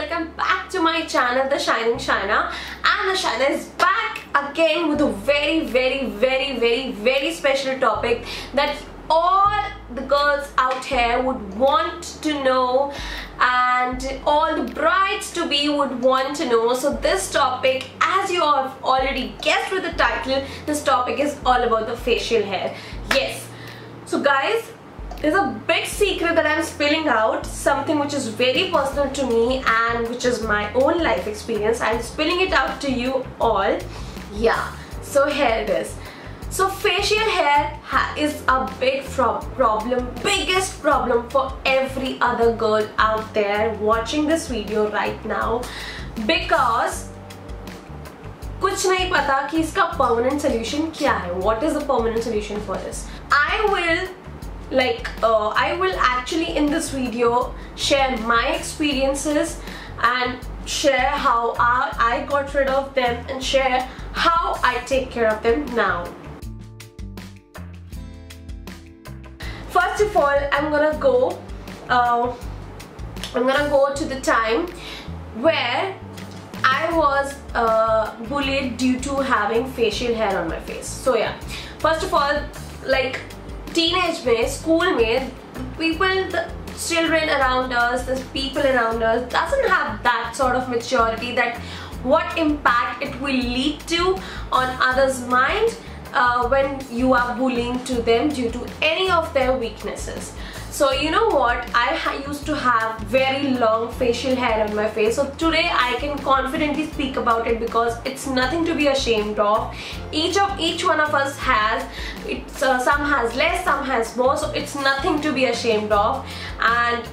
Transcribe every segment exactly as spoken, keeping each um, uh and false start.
welcome back to my channel, The Shining Shina. And The Shina is back again with a very very very very very special topic that all the girls out here would want to know and all the brides to be would want to know. So this topic, as you have already guessed with the title, this topic is all about the facial hair. Yes. So guys, there's a big secret that I'm spilling out, something which is very personal to me and which is my own life experience. I'm spilling it out to you all. Yeah, so here it is. So facial hair ha is a big problem, biggest problem for every other girl out there watching this video right now, because कुछ नहीं पता कि इसका permanent solution क्या है. What is the permanent solution for this? I will like uh, I will actually in this video share my experiences and share how I, I got rid of them and share how I take care of them now. First of all, I'm gonna go uh, I'm gonna go to the time where I was uh, bullied due to having facial hair on my face. So yeah, first of all, like teenage mein, school mein, people, the children around us, the people around us doesn't have that sort of maturity that what impact it will lead to on others' mind uh, when you are bullying to them due to any of their weaknesses. So you know what, I used to have very long facial hair on my face. So today I can confidently speak about it because it's nothing to be ashamed of. Each of each one of us has, it's uh, some has less, some has more, so it's nothing to be ashamed of. And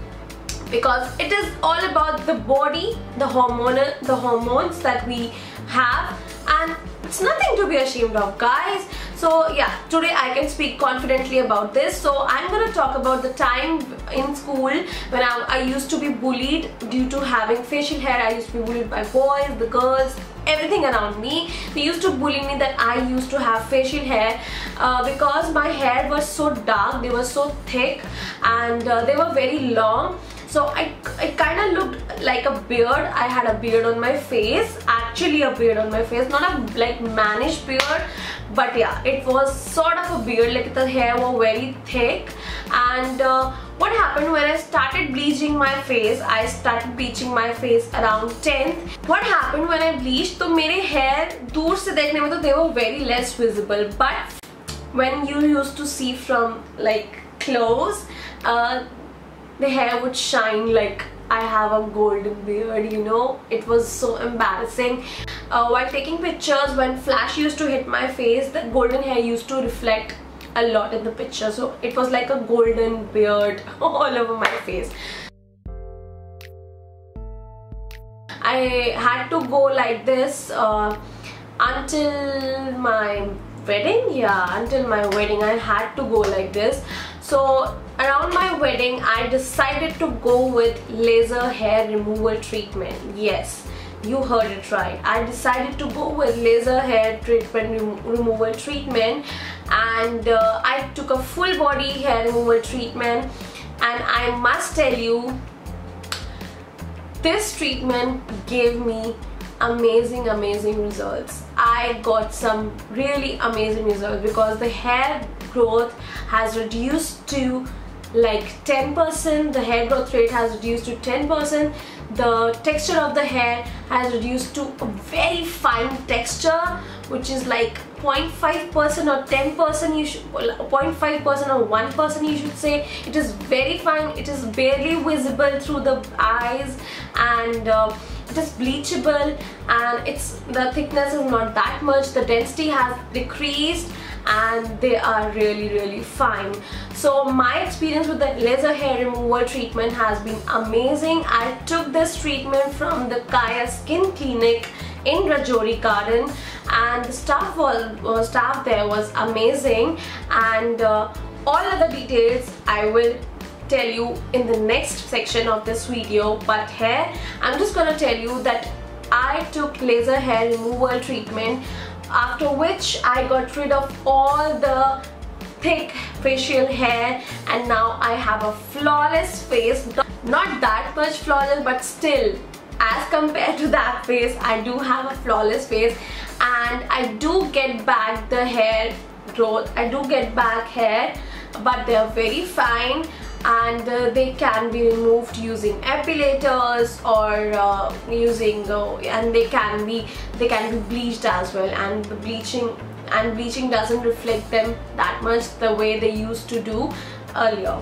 because it is all about the body, the hormonal, the hormones that we have, and it's nothing to be ashamed of, guys. So yeah, today I can speak confidently about this. So I'm gonna talk about the time in school when I, I used to be bullied due to having facial hair. I used to be bullied by boys, the girls, everything around me. They used to bully me that I used to have facial hair uh, because my hair was so dark, they were so thick, and uh, they were very long. So I, I kind of looked like a beard. I had a beard on my face, actually a beard on my face, not a like mannish beard, but yeah, it was sort of a beard, like the hair was very thick. And uh, what happened when I started bleaching my face, I started bleaching my face around tenth. What happened when I bleached, so my hair, दूर से देखने में तो they were very less visible, but when you used to see from like close, uh, the hair would shine like I have a golden beard, you know. It was so embarrassing. Uh, while taking pictures, when flash used to hit my face, the golden hair used to reflect a lot in the picture, so it was like a golden beard all over my face. I had to go like this uh, until my wedding. Yeah, until my wedding I had to go like this. So around my wedding I decided to go with laser hair removal treatment. Yes, you heard it right. I decided to go with laser hair treatment rem removal treatment and uh, I took a full body hair removal treatment, and I must tell you, this treatment gave me amazing amazing results. I got some really amazing results because the hair growth has reduced to like ten percent, the hair growth rate has reduced to ten percent, the texture of the hair has reduced to a very fine texture, which is like zero point five percent or ten percent, you should zero point five percent or one percent you should say. It is very fine, it is barely visible through the eyes, and uh, it is bleachable, and it's the thickness is not that much, the density has decreased, and they are really really fine. So my experience with the laser hair removal treatment has been amazing. I took this treatment from the Kaya Skin Clinic in Rajouri Garden, and the staff was uh, staff there was amazing, and uh, all other details I will tell you in the next section of this video. But here I'm just gonna tell you that I took laser hair removal treatment, after which I got rid of all the thick facial hair, and now I have a flawless face. not that much flawless, but still as compared to that face, I do have a flawless face, and I do get back the hair growth. I do get back hair, but they are very fine, and uh, they can be removed using epilators or uh, using uh, and they can be they can be bleached as well, and the bleaching and bleaching doesn't reflect them that much the way they used to do earlier.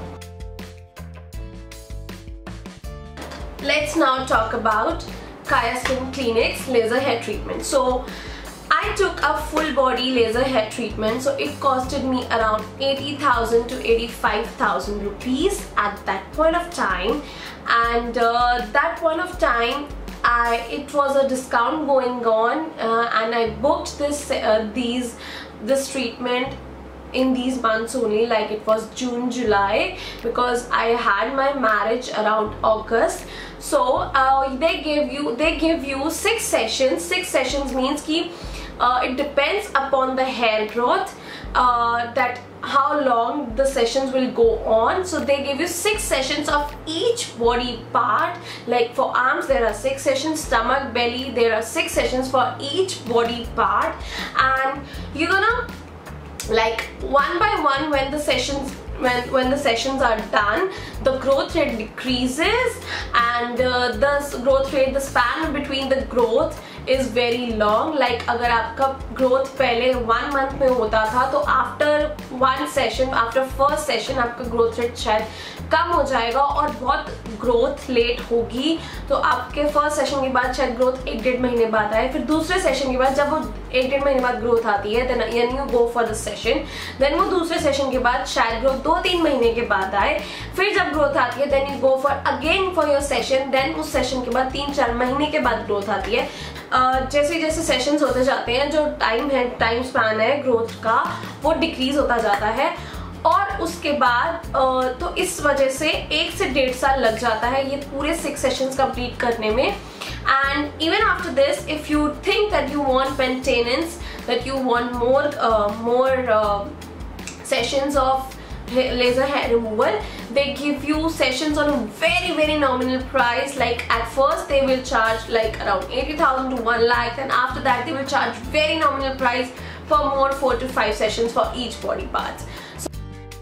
Let's now talk about Kaya Skin Clinic's laser hair treatment. So I took a full body laser hair treatment, so it costed me around eighty thousand to eighty-five thousand rupees at that point of time, and uh, that point of time I it was a discount going on, uh, and I booked this uh, these this treatment in these months only, like it was June, July, because I had my marriage around August. So uh, they give you they give you six sessions. Six sessions means ki uh, it depends upon the hair growth, uh, that how long the sessions will go on. So they give you six sessions of each body part. Like for arms there are six sessions, stomach, belly, there are six sessions for each body part, and you're gonna, like, one by one, when the sessions when when the sessions are done, the growth rate decreases, and uh, the growth rate, the span between the growth is very long. Like अगर आपका growth पहले one month में होता था, तो after one session, after first session आपका growth rate शायद कम हो जाएगा और बहुत growth late होगी, तो आपके first session के बाद शायद growth एक डेढ़ महीने बाद आए, फिर दूसरे session के बाद जब वो एक डेढ़ महीने बाद growth आती है, then यानी you go for the session, then वो दूसरे session के बाद शायद growth दो तीन महीने के बाद आए, फिर जब growth आती है then you go for again for your session, then उस session के बाद तीन चार महीने के बाद growth आती है. Uh, जैसे जैसे सेशंस होते जाते हैं, जो टाइम है टाइम स्पैन है ग्रोथ का, वो डिक्रीज होता जाता है, और उसके बाद uh, तो इस वजह से एक से डेढ़ साल लग जाता है ये पूरे सिक्स सेशंस कंप्लीट करने में. And even after this, if you think that you want maintenance, that you want more more sessions of laser hair removal, they give you sessions on a very very nominal price. Like at first they will charge like around eighty thousand to one lakh, and after that they will charge very nominal price for more four to five sessions for each body part. So,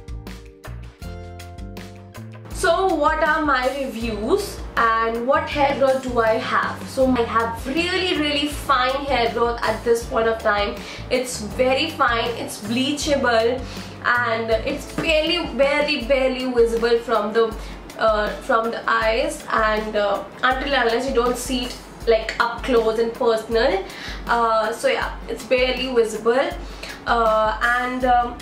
so what are my reviews and what hair growth do I have? So I have really really fine hair growth at this point of time. It's very fine, it's bleachable, and it's barely barely barely visible from the uh, from the eyes, and uh, until unless you don't see it like up close and personal. Uh, so yeah, it's barely visible, uh, and um,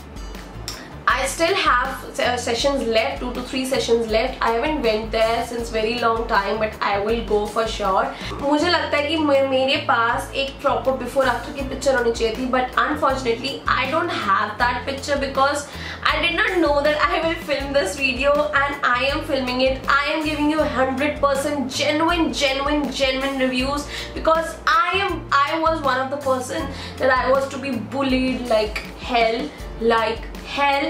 I still have sessions left, two to three sessions left. I haven't went there since very long time, but I will go for sure. मुझे लगता है कि मेरे पास एक proper before after की picture होनी चाहिए थी, but unfortunately I don't have that picture because I did not know that I will film this video, and I am filming it. I am giving you one hundred percent genuine, genuine, genuine reviews, because I am I was one of the person that I was to be bullied like hell, like hell.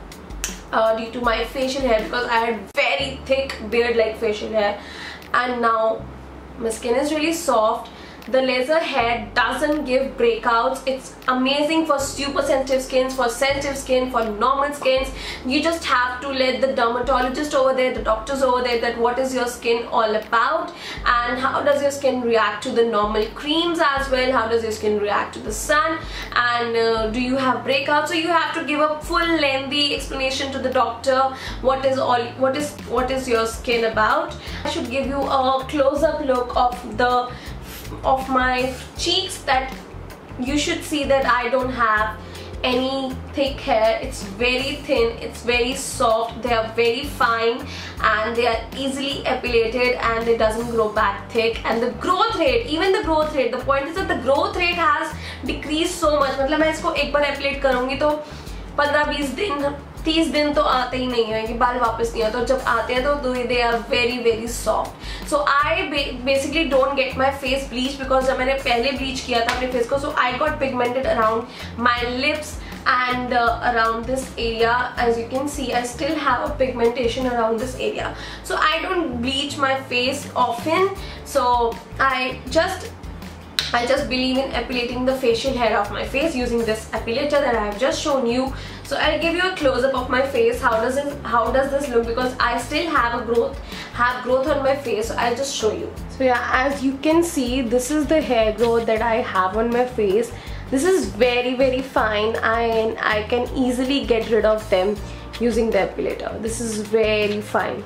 Uh, due to my facial hair, because I had very thick beard like facial hair, and now my skin is really soft. The laser hair doesn't give breakouts. It's amazing for super sensitive skins, for sensitive skin, for normal skins. You just have to let the dermatologist over there, the doctors over there, that what is your skin all about, and how does your skin react to the normal creams as well, how does your skin react to the sun, and uh, do you have breakouts. So you have to give a full lengthy explanation to the doctor what is all what is what is your skin about. I should give you a close-up look of the of my cheeks, that you should see that I don't have any thick hair. It's very thin, it's very soft, they are very fine, and they are easily epilated, and it doesn't grow back thick. And the growth rate, even the growth rate, the point is that the growth rate has decreased so much. मतलब मैं इसको एक बार appellate करूँगी तो पंद्रह बीस दिन तीस दिन तो आते ही नहीं है कि बाल वापस नहीं आते, और जब आते हैं तो they are very very soft. So I basically don't get my face bleach, because जब मैंने पहले ब्लीच किया था अपने फेस को, so I got pigmented around my lips and uh, around this area. As you can see, I still have a pigmentation around this area, so I don't bleach my face often. So I just I just believe in epilating the facial hair of my face using this epilator that I have just shown you. So I'll give you a close-up of my face. How does it how does this look, because I still have a growth have growth on my face, so I'll just show you. So yeah, as you can see, this is the hair growth that I have on my face. This is very very fine, and I can easily get rid of them using the epilator. This is very fine.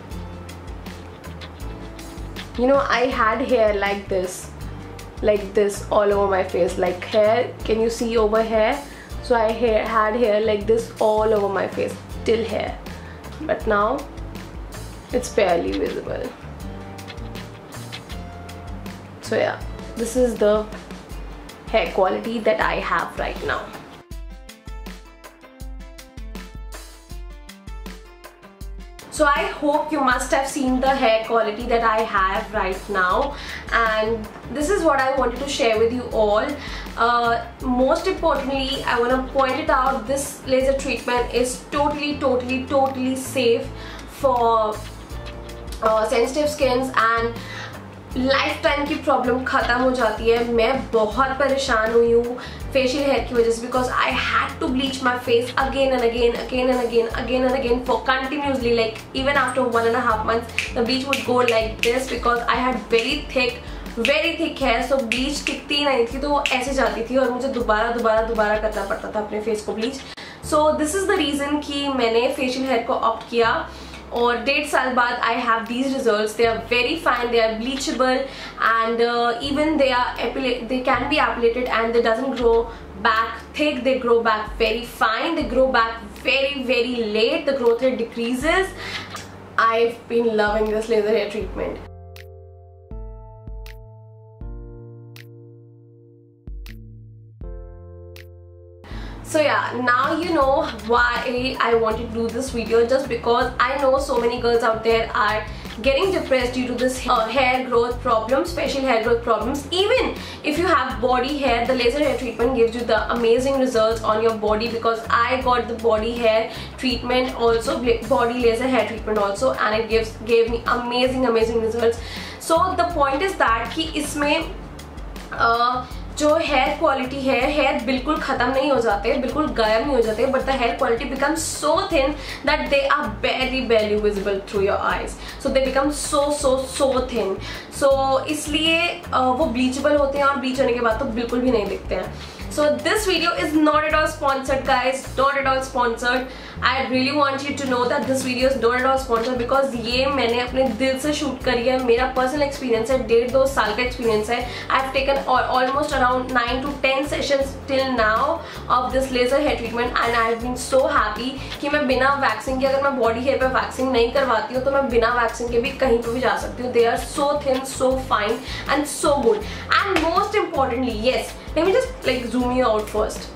You know, I had hair like this like this all over my face, like hair, can you see over here? So I hair, had hair like this all over my face till here, but now it's barely visible. So yeah, this is the hair quality that I have right now. So I hope you must have seen the hair quality that I have right now, and this is what I wanted to share with you all. Uh, most importantly, I want to point it out, this laser treatment is totally totally totally safe for uh, sensitive skins, and lifetime की problem ख़त्म हो जाती है. मैं बहुत परेशान हुई हूँ फेशियल हेयर की वजह से, because I had to bleach my face again and again again and again again and again for continuously, like even after one and half months the bleach would go like this, because I had very thick very thick hair. So bleach टिकती नहीं थी, तो वो ऐसे जाती थी और मुझे दोबारा दोबारा दोबारा करना पड़ता था अपने फेस को bleach. So this is the reason कि मैंने फेशियल हेयर को ऑप्ट किया, और डेढ़ साल बाद I have these results. They are very fine, they are bleachable, and uh, even they are they can be applicated, and they doesn't grow back thick, they grow back very fine, they grow back very very late, the growth rate decreases. I've been loving this laser hair treatment. So yeah, now you know why I wanted to do this video, just because I know so many girls out there are getting depressed due to this uh, hair growth problems, facial hair growth problems. Even if you have body hair, the laser hair treatment gives you the amazing results on your body, because I got the body hair treatment also, body laser hair treatment also, and it gives gave me amazing amazing results. So the point is that कि इसमें uh, जो hair quality है, hair बिल्कुल ख़त्म नहीं हो जाते, बिल्कुल गायब नहीं हो जाते, but the hair quality become so thin that they are barely barely visible through your eyes. So they become so so so thin. So इसलिए वो ब्लीचेबल होते हैं, और ब्लीच होने के बाद तो बिल्कुल भी नहीं दिखते हैं. So this video is not at all sponsored, guys, not at all sponsored. I really want you to know that this video is not at all sponsored, because ये मैंने अपने दिल से शूट करी है, मेरा पर्सनल एक्सपीरियंस है, डेढ़ दो साल का एक्सपीरियंस है. I have taken almost around nine to ten sessions till now of this laser hair treatment, and I have been so happy कि मैं बिना वैक्सिंग के, अगर मैं बॉडी हेयर पे वैक्सिंग नहीं करवाती हूँ तो मैं बिना वैक्सिंग के भी कहीं पे भी जा सकती हूँ. They are so thin, so fine and so good. And most importantly, yes, let me just like zoom you out first.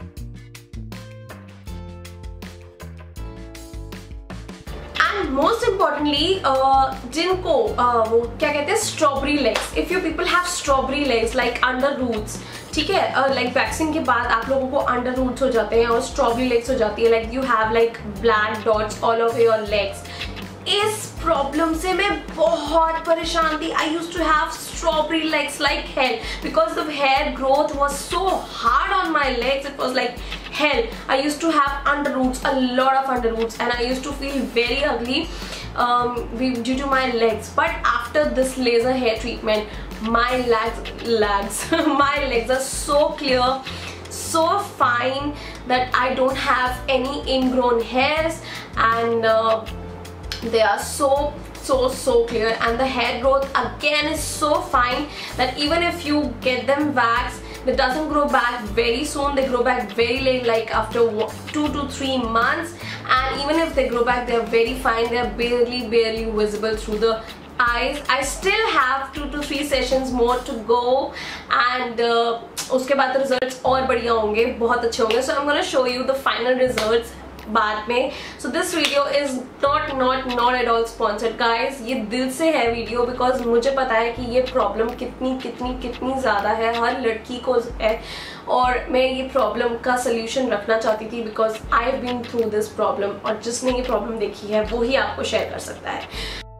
And most importantly, uh, जिनको uh, वो क्या कहते हैं, strawberry legs. If you people have strawberry legs like under roots, ठीक है, like waxing के बाद आप लोगों को अंडर रूट्स हो जाते हैं और स्ट्रॉबेरी लेग्स हो जाती है, like you have like black dots all over your legs. इस प्रॉब्लम से मैं बहुत परेशान थी. I used to have strawberry legs like hell, because the hair growth was so hard on my legs. It was like hell. I used to have under roots, a lot of under roots, and I used to feel very ugly um, due to my legs. But after this laser hair treatment, my legs, legs, my legs are so clear, so fine, that I don't have any ingrown hairs, and uh, they are so so so clear, and the hair growth again is so fine that even if you get them waxed, it doesn't grow back very soon. They grow back very late, like after two to three months, and even if they grow back, they are very fine. They are barely barely visible through the eyes. I still have two to three sessions more to go, and uh, उसके बाद results और बढ़िया होंगे, बहुत अच्छे होंगे. So I'm gonna show you the final results बाद में. So this video is not not not at all sponsored guys. ये दिल से है वीडियो because मुझे पता है कि ये प्रॉब्लम कितनी कितनी कितनी ज़्यादा है, हर लड़की को है, और मैं ये प्रॉब्लम का सोल्यूशन रखना चाहती थी because I've been through this problem, और जिसने ये प्रॉब्लम देखी है वो ही आपको शेयर कर सकता है.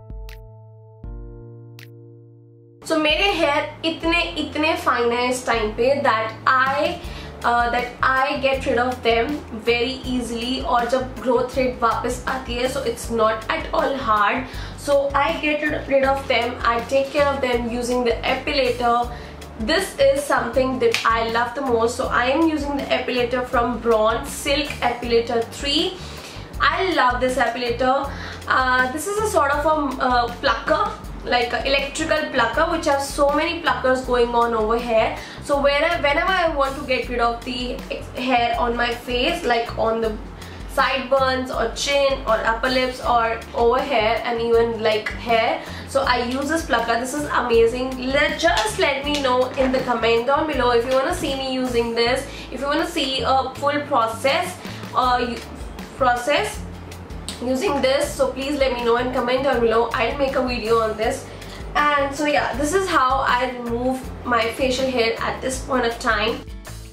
So मेरे हेयर इतने इतने फाइन है इस टाइम पे that I Uh, that I get rid of them very easily, और जब growth rate वापस आती है so it's not at all hard. So I get rid of them, I take care of them using the epilator. This is something that I love the most. So I am using the epilator from Braun Silk Epilator three. I love this epilator. Uh, this is a sort of a uh, plucker, like an electrical plucker, which has so many pluckers going on over here. So whenever, whenever I want to get rid of the hair on my face, like on the sideburns or chin or upper lips or over here and even like hair, so I use this plucker. This is amazing. Let just let me know in the comment down below if you want to see me using this, if you want to see a full process uh, process using this. So please let me know and comment down below. I'll make a video on this. And so yeah, this is how I remove my facial hair at this point of time.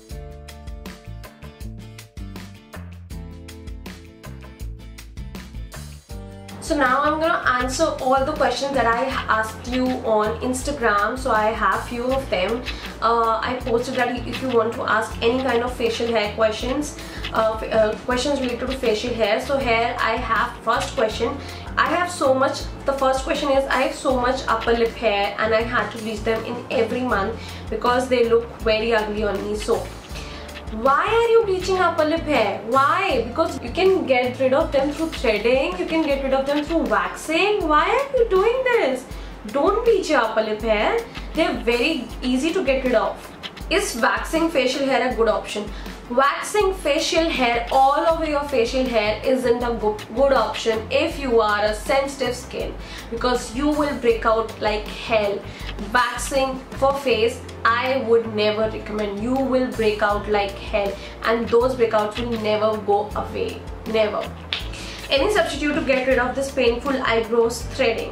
So now I'm gonna answer all the questions that I asked you on Instagram. So I have few of them. Uh, I posted that if you want to ask any kind of facial hair questions, uh, uh, questions related to facial hair. So here I have first question. I have so much, the first question is I have so much upper lip hair and I had to bleach them in every month because they look very ugly on me. So why are you bleaching upper lip hair? Why? Because you can get rid of them through threading, you can get rid of them through waxing. Why are you doing this? Don't bleach your upper lip hair. They're very easy to get rid of. Is waxing facial hair a good option? Waxing facial hair all over your facial hair isn't a good, good option if you are a sensitive skin, because you will break out like hell. Waxing for face, I would never recommend. You will break out like hell and those breakouts will never go away. Never. Any substitute to get rid of this painful eyebrows threading?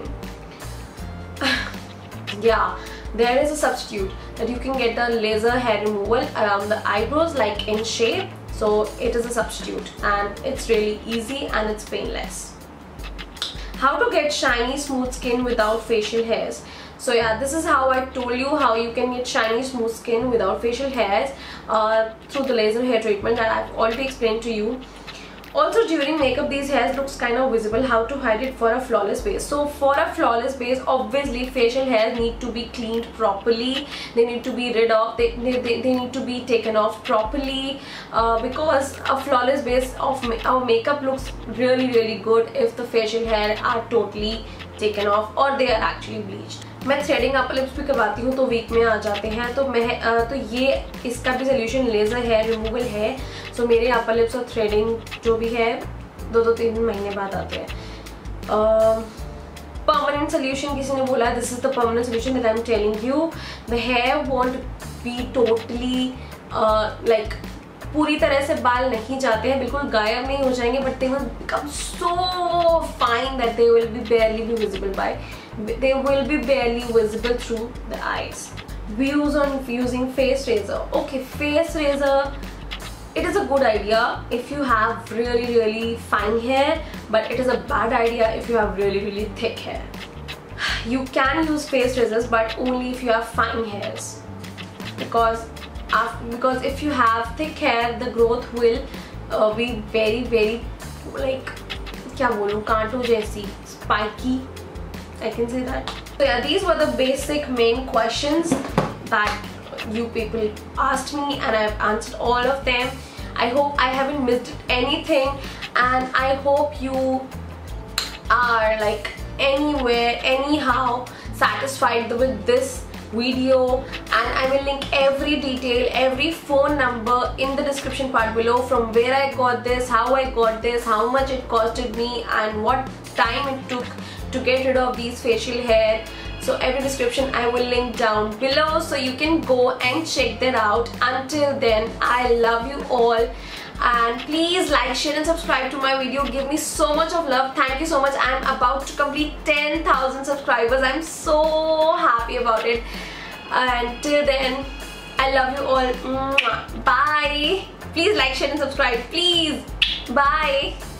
Yeah, there is a substitute that you can get the laser hair removal around the eyebrows, like in Shape. So it is a substitute and it's really easy and it's painless. How to get shiny smooth skin without facial hairs? So yeah, this is how I told you how you can get shiny smooth skin without facial hairs uh, through the laser hair treatment that I've already explained to you. Also during makeup these hairs looks kind of visible. How to hide it for a flawless base? So for a flawless base, obviously facial hairs need to be cleaned properly. They need to be rid of, they, they, they, they need to be taken off properly uh, because a flawless base of ma our makeup looks really really good if the facial hair are totally taken off or they are actually bleached. मैं threading upper lips भी करवाती हूँ तो week में आ जाते हैं, तो मैं आ, तो ये इसका भी सोल्यूशन लेज़र हेयर रिमूवल है. सो मेरे अपर लिप्स और थ्रेडिंग जो भी है दो दो तीन महीने बाद आते हैं. परमानेंट सोल्यूशन किसी ने बोला, this is the permanent solution that I am telling you. The hair won't be totally like पूरी तरह से बाल नहीं जाते हैं, बिल्कुल गायब नहीं हो जाएंगे, but they will become so fine that they will be barely be visible by they will be barely visible through the eyes. Views on using face razor. Okay, face razor, it is a good idea if you have really really fine hair, but it is a bad idea if you have really really thick hair. You can use face razors but only if you have fine hairs, because after, because if you have thick hair the growth will uh, be very very like क्या बोलूँ कांटों जैसी, spiky. I can say that. So yeah, these were the basic main questions that you people asked me and I've answered all of them. I hope I haven't missed anything and I hope you are like anywhere anyhow satisfied with this video, and I will link every detail, every phone number in the description part below, from where I got this, how I got this, how much it costed me and what time it took to get rid of these facial hair. So every description I will link down below so you can go and check that out. Until then, I love you all. and please like, share and subscribe to my video. Give me so much of love. Thank you so much. I'm about to complete ten thousand subscribers. I'm so happy about it, and till then I love you all. Bye. Please like, share and subscribe, please. Bye.